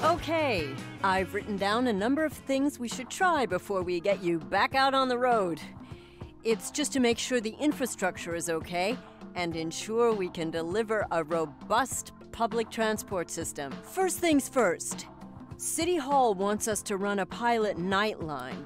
Okay, I've written down a number of things we should try before we get you back out on the road. It's just to make sure the infrastructure is okay and ensure we can deliver a robust public transport system. First things first, City Hall wants us to run a pilot night line.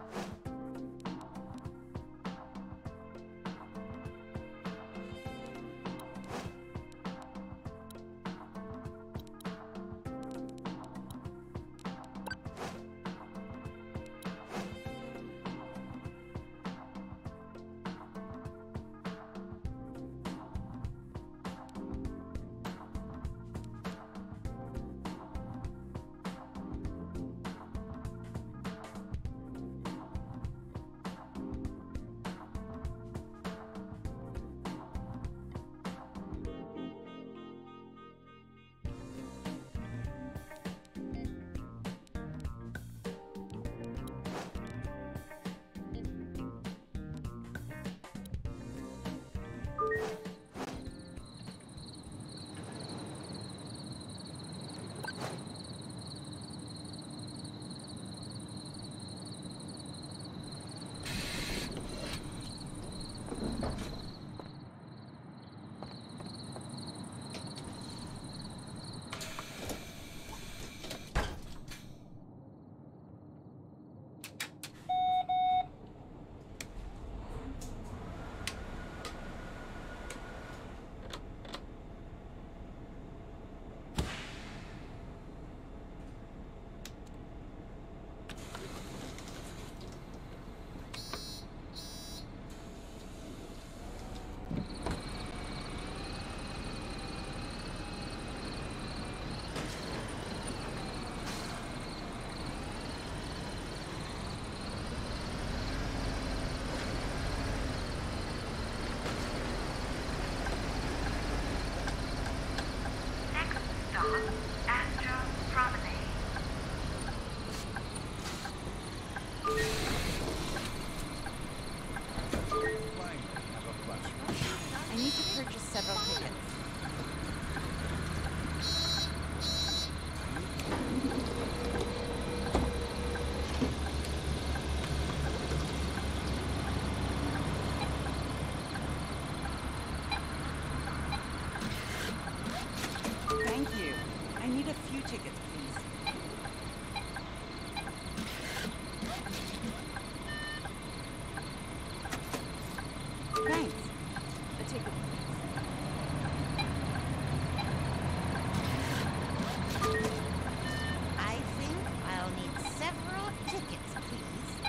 I need to purchase several tickets. Thank you. I need a few tickets, please. Thanks. A ticket, I think I'll need several tickets, please.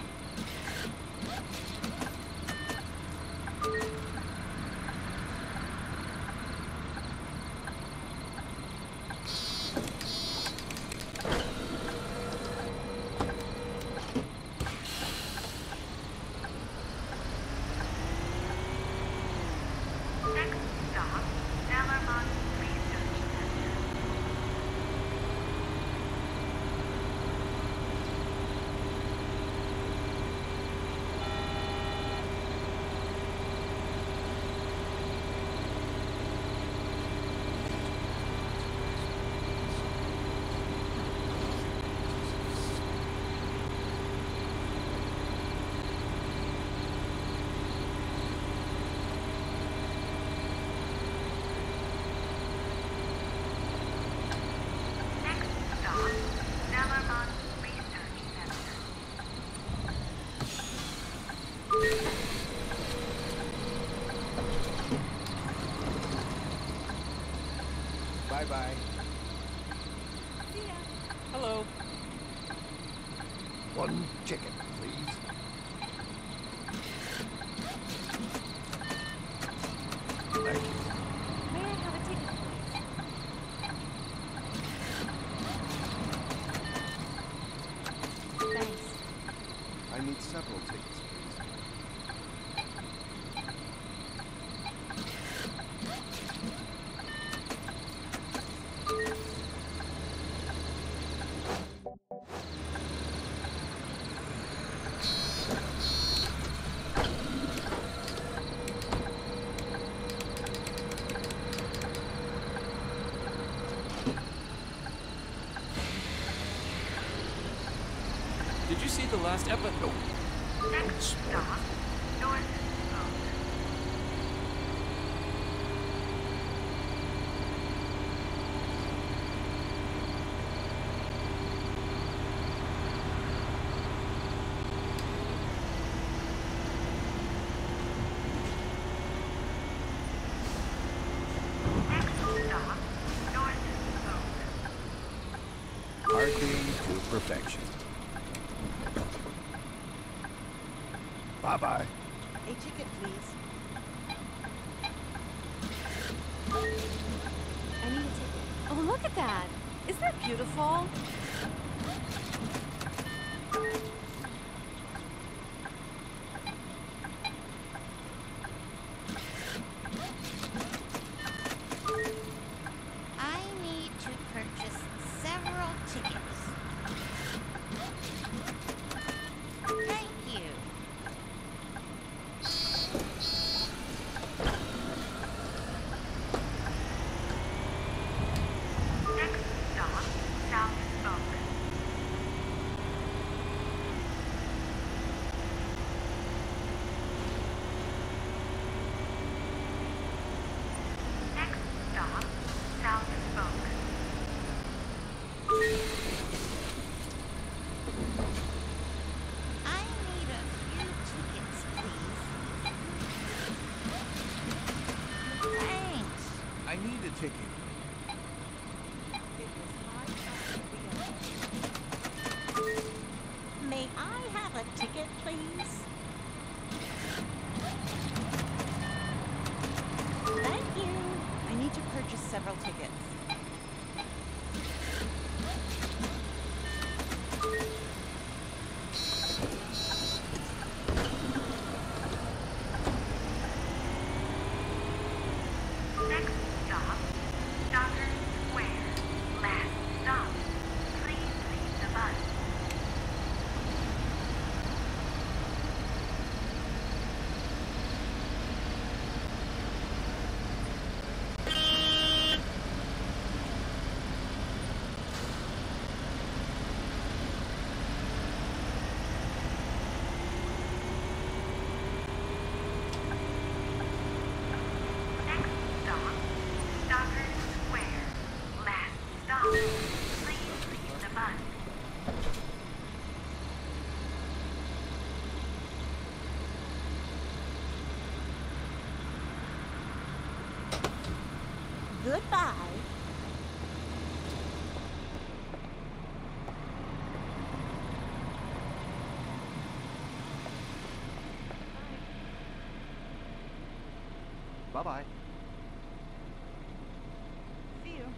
Bye-bye. See ya. Hello. One ticket, please. Thank you. May I have a ticket, please? Thanks. I need several tickets, please. Did you see the last episode? Next stop, North Spoke. Next stop, North Spoke. Parking to perfection. Bye-bye. A ticket, please. I need a ticket. Oh, look at that. Isn't that beautiful? I need to purchase several tickets. Thank you. Next stop, South Spoke. Next stop, South Spoke. I need a few tickets, please. Thanks. I need a ticket. May I have a ticket, please? Thank you. I need to purchase several tickets. Next stop, Docker Square. Last stop. Please leave the bus. Next stop, Docker Square. Last stop. Please leave the bus. Goodbye. Bye-bye. See you.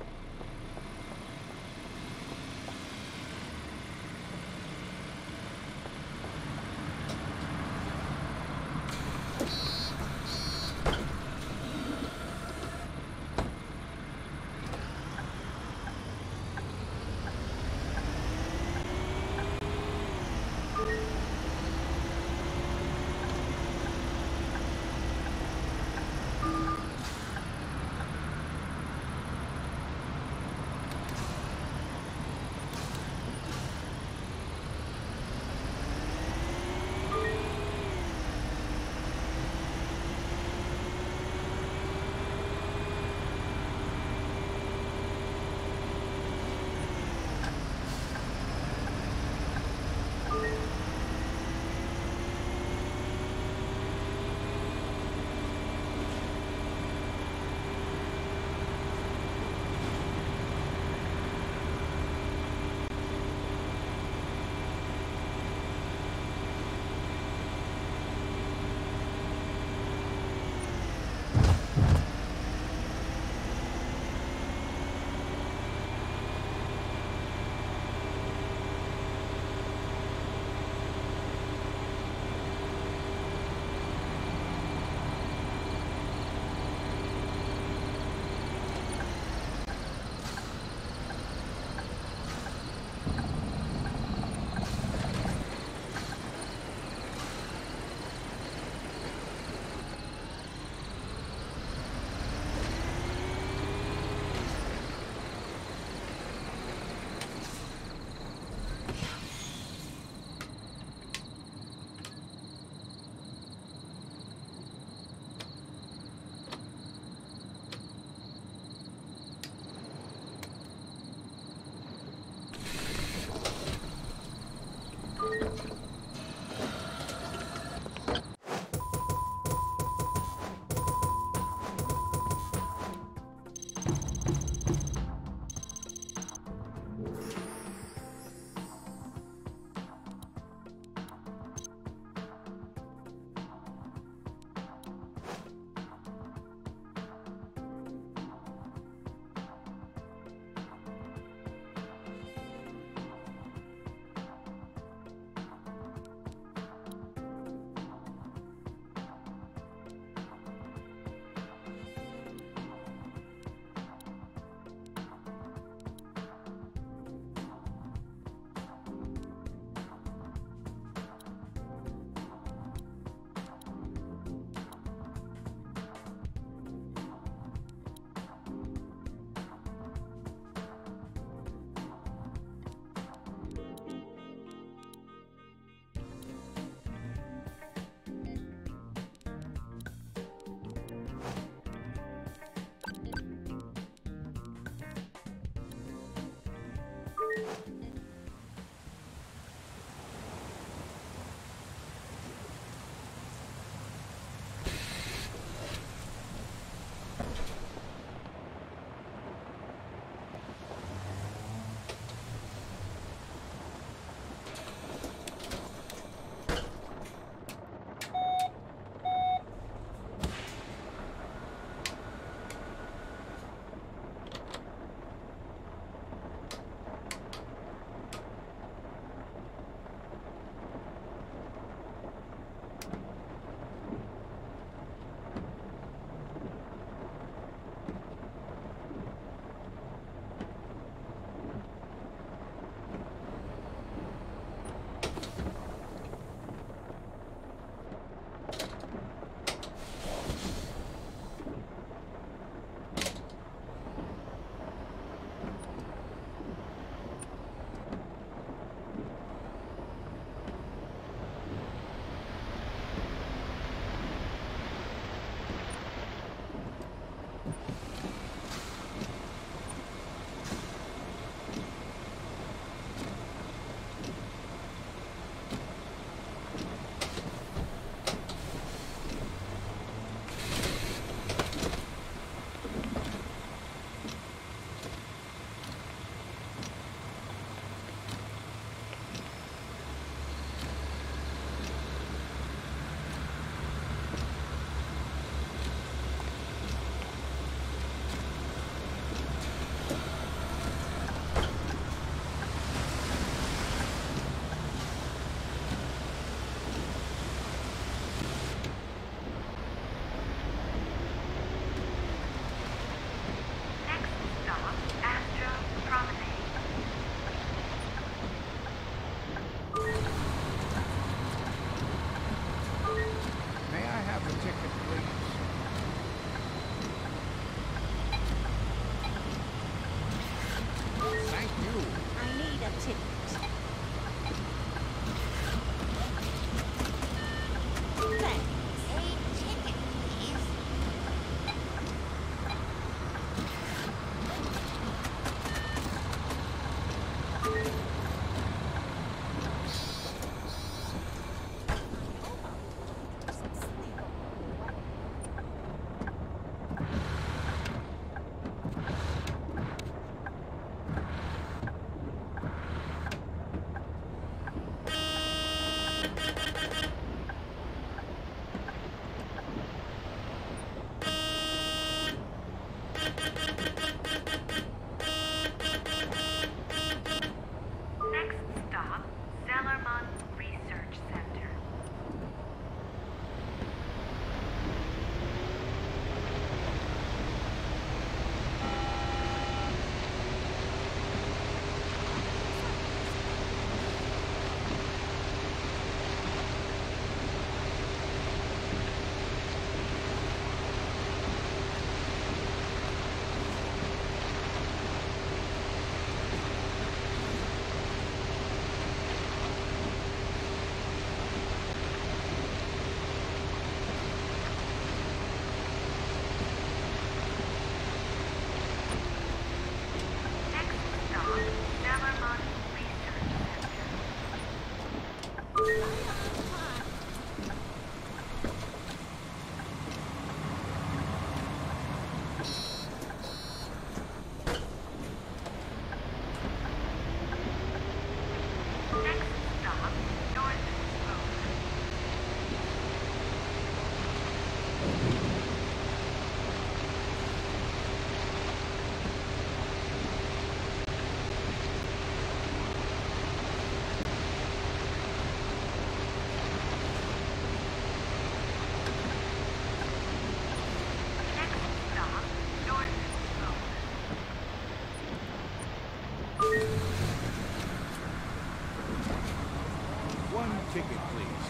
ticket, please.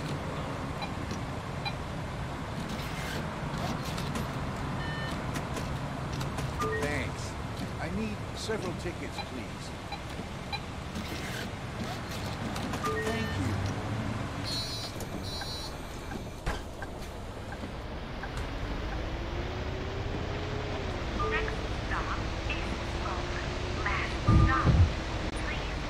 Thanks. I need several tickets, please. Thank you. Next stop is Sloan. Last stop. Please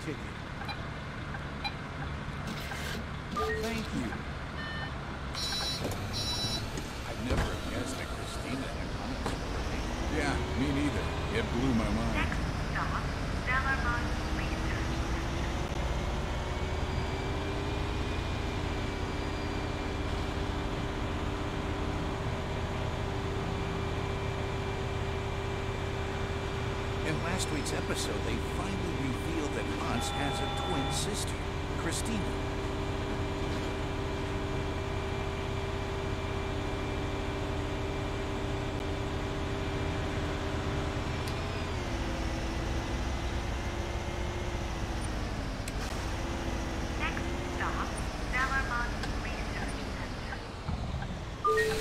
ticket. Thank you. I'd never have guessed that Christina had comments for me. Yeah, me neither. It blew my mind. Next stop, Dellarmont Research Center. In last week's episode, they finally revealed that Hans has a twin sister, Christina. Next stop, Dellarmont Research Center.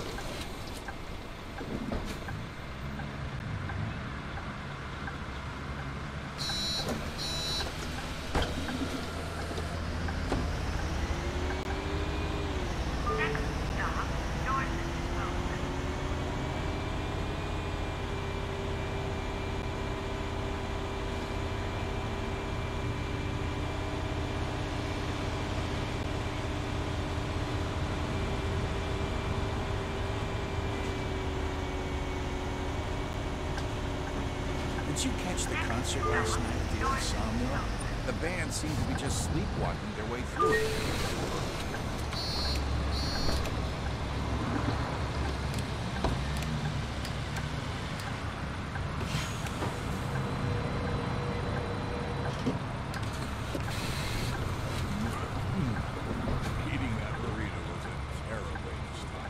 Next stop, Northern Oak. Did you catch the concert last night at the Ensemble? The band seemed to be just sleepwalking their way through it. Eating that burrito was a terrible way to start.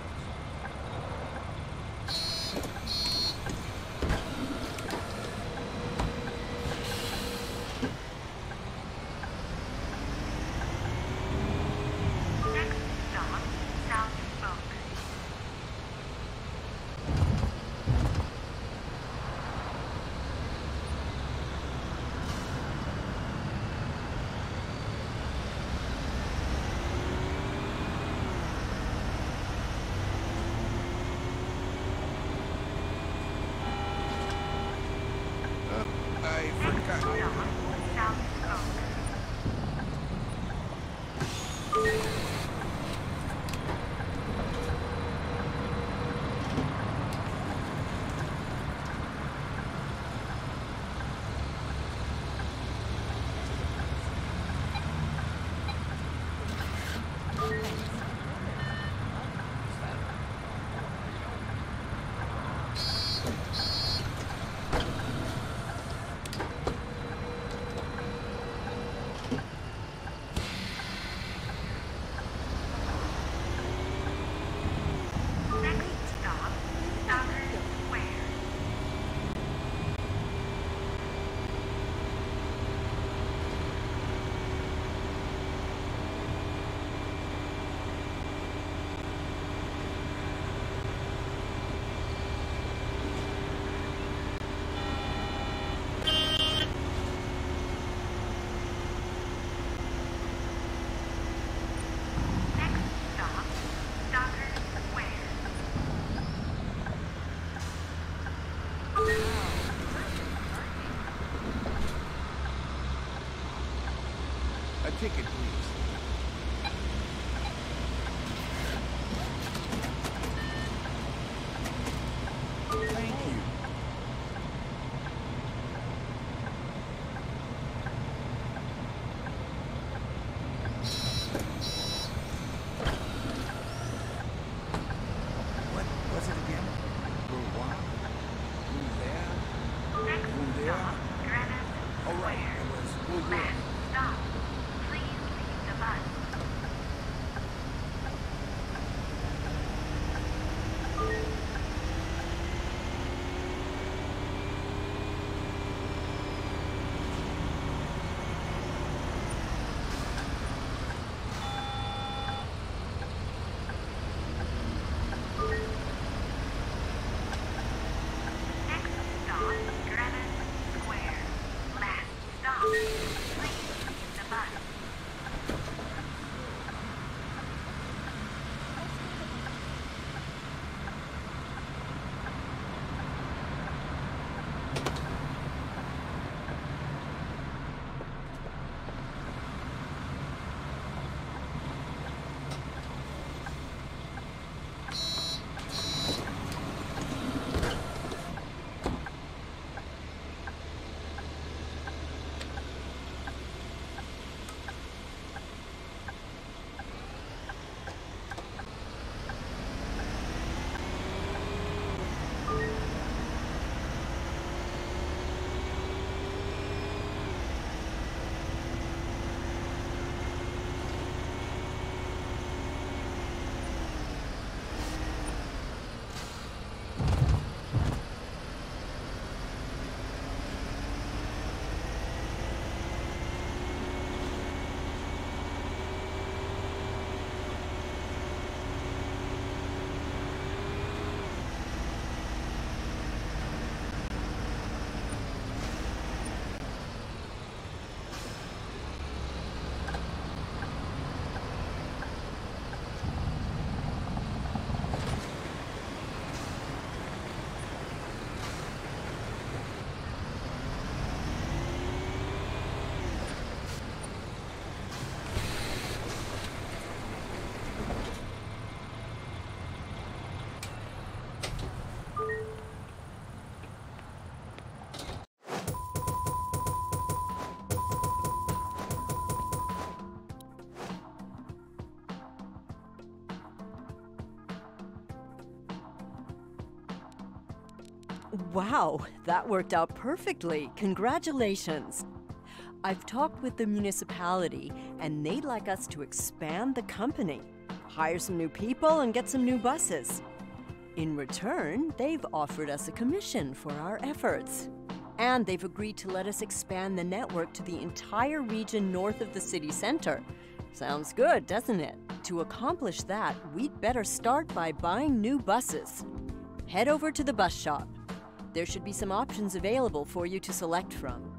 Next stop, South Oak. I forgot. Stop, South Oak. Next stop, Stockard Square. Next stop, Stockard Square. A ticket, please. Thank you. What was it again? Bourgeois? Who's there? Next Who's there? stop, Granite Oh, right. Square. It was Bourgeois. Last stop, please leave Wow, that worked out perfectly. Congratulations. I've talked with the municipality, and they'd like us to expand the company, hire some new people, and get some new buses. In return, they've offered us a commission for our efforts. And they've agreed to let us expand the network to the entire region north of the city center. Sounds good, doesn't it? To accomplish that, we'd better start by buying new buses. Head over to the bus shop. There should be some options available for you to select from.